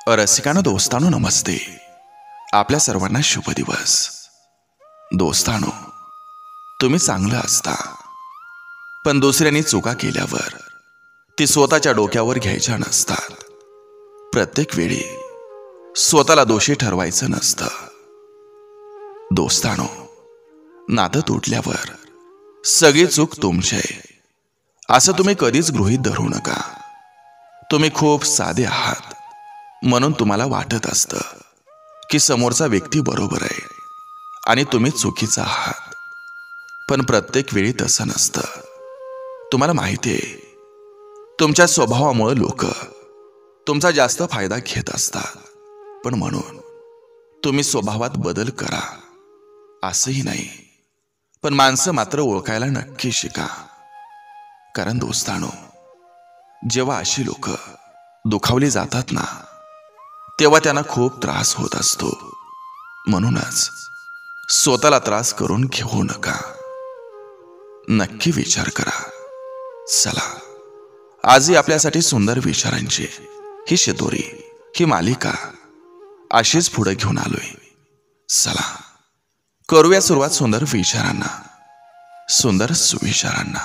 रसिकांनो, दोस्तांनो, नमस्ते. आपल्या सर्वांना शुभ दिवस. दोस्तांनो, तुम्ही चांगलं असता, पण दुसऱ्यांनी चुका केल्यावर ती स्वतःच्या डोक्यावर घ्यायच्या नसतात. प्रत्येक वेळी स्वतःला दोषी ठरवायचं नसतं. दोस्तांनो, नातं तुटल्यावर सगळी चूक तुमची आहे असं तुम्ही कधीच गृहीत धरू नका. तुम्ही खूप साधे आहात म्हणून तुम्हाला वाटत असतं की समोरचा व्यक्ती बरोबर आहे आणि तुम्ही चुकीचा आहात. पण प्रत्येक वेळी तसं नसतं. तुम्हाला माहिती आहे, तुमच्या स्वभावामुळे लोक तुमचा जास्त फायदा घेत असतात. पण म्हणून तुम्ही स्वभावात बदल करा असंही नाही, पण माणसं मात्र ओळखायला नक्की शिका. कारण दोस्तांनो, जेव्हा अशी लोक दुखावली जातात ना, तेव्हा त्यांना खूप त्रास होत असतो. म्हणूनच स्वतःला त्रास करून घेऊ नका. नक्की विचार करा. चला, आजही आपल्यासाठी सुंदर विचारांची ही शिदोरी, ही मालिका अशीच पुढे घेऊन आलोय. चला, करूया सुरुवात सुंदर विचारांना, सुंदर सुविचारांना.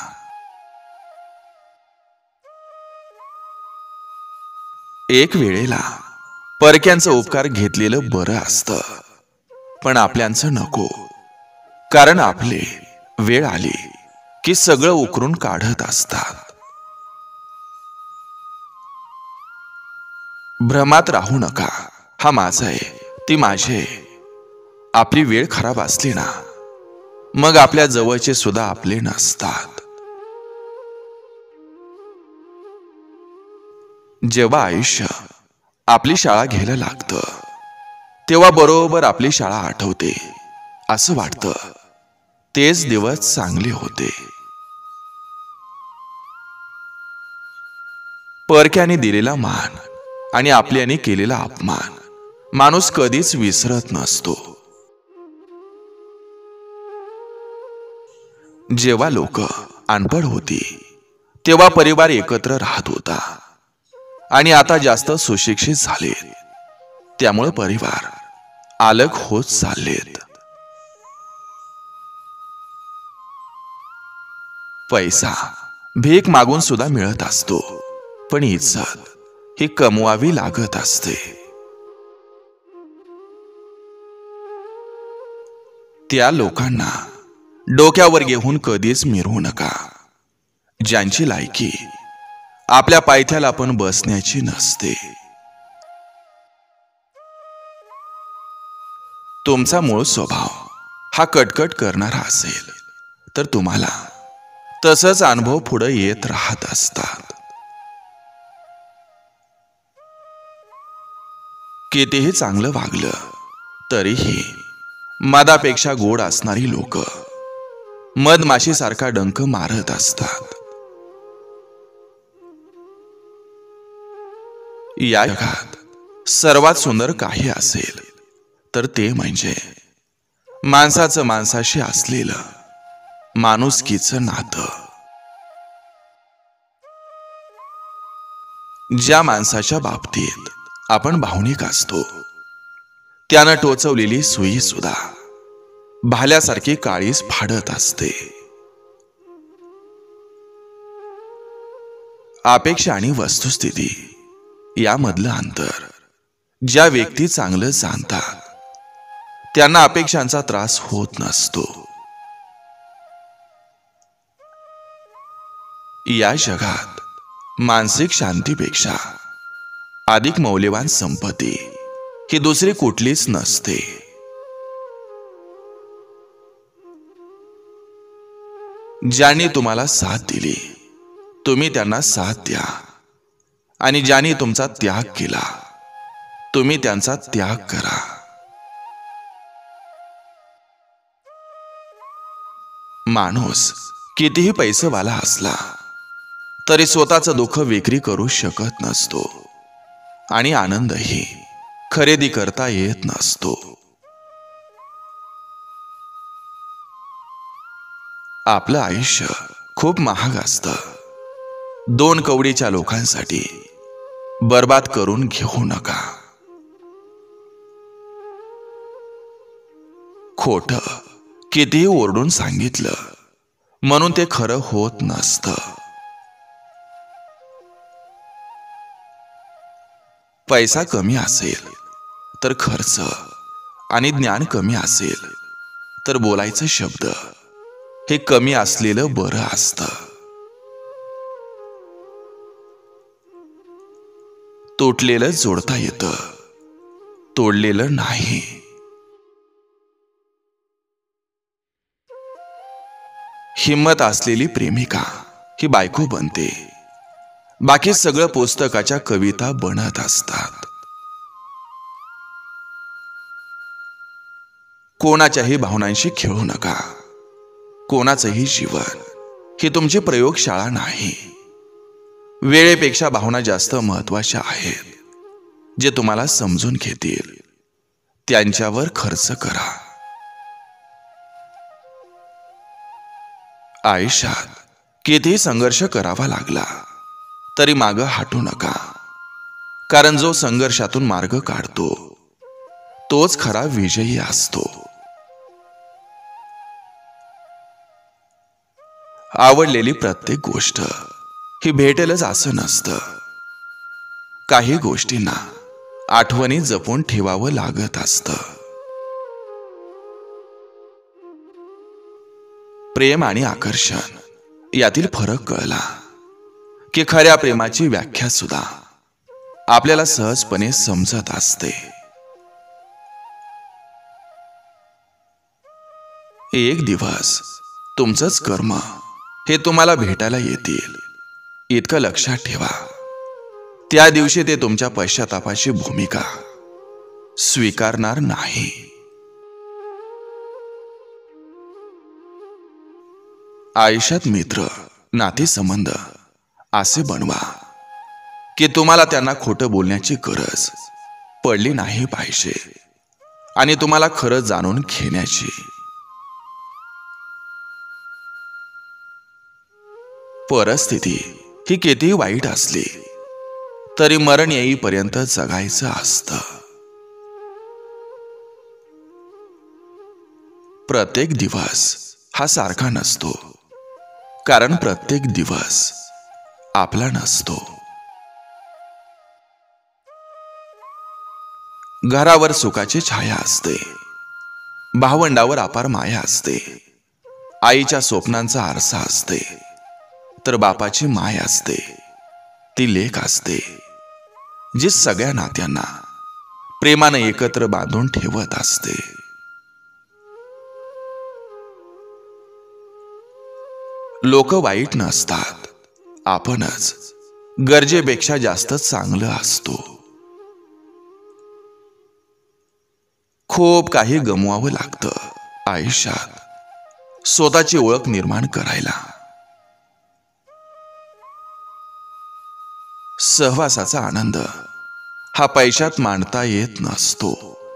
एक वेळेला परक्यांचं उपकार घेतलेलं बरं असतं, पण आपल्यांचं नको. कारण आपले वेळ आली की सगळं उकरून काढत असतात. भ्रमात राहू नका. हा माझा आहे, ती माझी आहे. आपली वेळ खराब असली ना, मग आपल्या जवळचे सुद्धा आपले नसतात. जेव्हा आयुष्य आपली शाळा घ्यायला लागतं, तेव्हा बरोबर आपली शाळा आठवते. असं वाटतं तेच दिवस चांगले होते. परक्याने दिलेला मान आणि आपल्याने केलेला अपमान माणूस कधीच विसरत नसतो. जेव्हा लोक अनपढ होती, तेव्हा परिवार एकत्र राहत होता. आणि आता जास्त सुशिक्षित झालेत, त्यामुळे परिवार अलग होत चाललेत. पैसा भीक मागून सुद्धा मिळत असतो, पण इज्जत ही कमवावी लागत असते. त्या लोकांना डोक्यावर घेऊन कधीच मिरवू नका, ज्यांची लायकी आपल्या पायथ्याला पण बसण्याची नसते. तुमचा मूळ स्वभाव हा कटकट करणारा असेल तर तुम्हाला तसंच अनुभव पुढे येत राहत असतात. कितीही चांगलं वागलं तरीही मदापेक्षा गोड असणारी लोक मधमाशीसारखा डंक मारत असतात. या जगात सर्वात सुंदर काही असेल तर ते म्हणजे माणसाचं माणसाशी असलेलं माणुसकीचं नातं. ज्या माणसाच्या बाबतीत आपण भावनिक असतो, त्यानं टोचवलेली सुई सुद्धा भाल्यासारखी काळीच फाडत असते. अपेक्षा आणि वस्तुस्थिती यामधलं अंतर ज्या व्यक्ती चांगलं जाणतात, त्यांना अपेक्षांचा त्रास होत नसतो. या जगात मानसिक शांतीपेक्षा अधिक मौल्यवान संपत्ती ही दुसरी कुठलीच नसते. ज्यांनी तुम्हाला साथ दिली, तुम्ही त्यांना साथ द्या. आणि ज्यांनी तुमचा त्याग केला, तुम्ही त्यांचा त्याग करा. माणूस कितीही पैसेवाला असला तरी स्वतःचं दुःख विक्री करू शकत नसतो आणि आनंदही खरेदी करता येत नसतो. आपलं आयुष्य खूप महाग असतं. 2 कवडीच्या लोकांसाठी बर्बाद करून घेऊ नका. खोटं कितीही ओरडून सांगितलं म्हणून ते खरं होत नसतं. पैसा कमी असेल तर खर्च आणि ज्ञान कमी असेल तर बोलायचं शब्द हे कमी असलेलं बरं असतं. तुटलेलं जोडता येतं, तोडलेलं नाही. हिम्मत असलेली प्रेमिका ही बायको बनते, बाकी सगळं पुस्तकाच्या कविता बनत असतात. कोणाच्याही भावनांशी खेळू नका. कोणाचंही जीवन ही तुमची प्रयोगशाळा नाही. वेळेपेक्षा भावना जास्त महत्वाच्या आहेत. जे तुम्हाला समजून घेतील त्यांच्यावर खर्च करा. आयुष्यात कितीही संघर्ष करावा लागला तरी मागं हटू नका, कारण जो संघर्षातून मार्ग काढतो तोच खरा विजयी असतो. आवडलेली प्रत्येक गोष्ट ही भेटेलच असं नसतं. काही गोष्टींना आठवणी जपून ठेवावं लागत असतं. प्रेम आणि आकर्षण यातील फरक कळला की खऱ्या प्रेमाची व्याख्या सुद्धा आपल्याला सहजपणे समजत असते. एक दिवस तुमचंच कर्म हे तुम्हाला भेटायला येतील इतकं लक्षात ठेवा. त्या दिवशी ते तुमच्या पश्चातापाची भूमिका स्वीकारणार नाही. आयुष्यात मित्र, नातेसंबंध असे बनवा की तुम्हाला त्यांना खोटं बोलण्याची गरज पडली नाही पाहिजे आणि तुम्हाला खरं जाणून घेण्याची. परिस्थिती ही कितीही वाईट असली तरी मरण येईपर्यंत जगायचं असतं. प्रत्येक दिवस हा सारखा नसतो, कारण प्रत्येक दिवस आपला नसतो. घरावर सुखाची छाया असते, भावंडावर अपार माया असते, आईच्या स्वप्नांचा आरसा असते, तर बापाची माय असते ती लेक असते जी सगळ्या नात्यांना प्रेमानं एकत्र बांधून ठेवत असते. लोक वाईट नसतात, आपणच गरजेपेक्षा जास्त चांगलं असतो. खूप काही गमवावं लागतं आयुष्यात स्वतःची ओळख निर्माण करायला. सहवासाचा आनंद हा पैशात मांडता येत नसतो.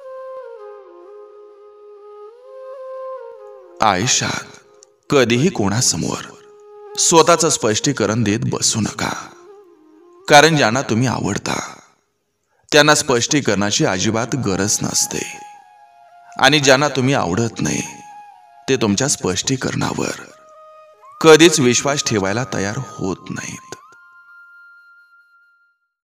आयुष्यात कधीही कोणासमोर स्वतःचं स्पष्टीकरण देत बसू नका, कारण ज्यांना तुम्ही आवडता त्यांना स्पष्टीकरणाची अजिबात गरज नसते आणि ज्यांना तुम्ही आवडत नाही ते तुमच्या स्पष्टीकरणावर कधीच विश्वास ठेवायला तयार होत नाहीत.